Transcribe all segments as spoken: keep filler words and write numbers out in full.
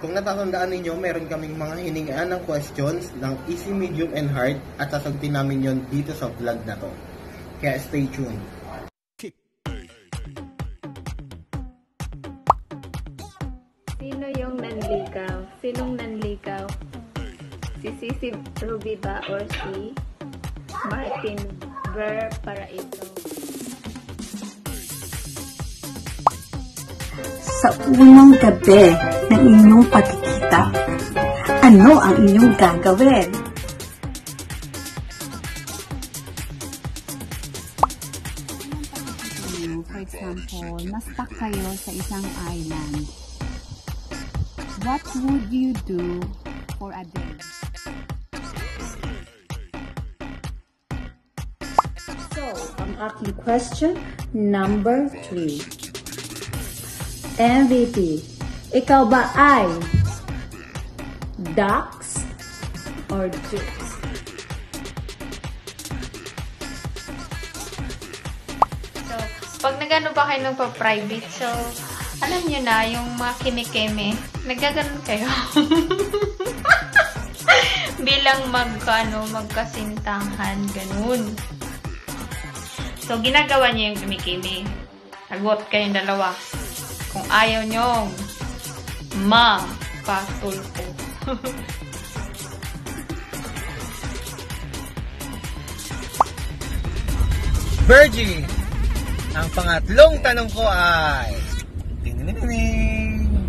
Kung natatandaan ninyo, meron kaming mga hiningaan ng questions ng easy, medium, and hard at sasagutin namin yon dito sa vlog na to. Kaya stay tuned. Sino yung nanlikaw? Sinong nanlikaw? Si Sisi Ruby ba or si Martin Ver Paraiso? Sa unang gabi ng inyong pagkikita, ano ang inyong gagawin? For example, na-stuck kayo sa isang island. What would you do for a day? So, ang aking question number three. M V P, ikaw ba ay ducks or dukes? So, pag nagano ba kayo ng pa-private, so, alam nyo na, yung mga kimikeme, nagaganon kayo. Bilang magkano, magkasintahan, ganun. So, ginagawa niyo yung kimikeme. Sagot kayong dalawa. Kung ayaw nyong ma-patulpo. Virgie, ang pangatlong tanong ko ay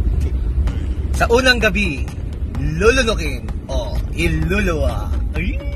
sa unang gabi, lulunukin o iluluwa. Ay!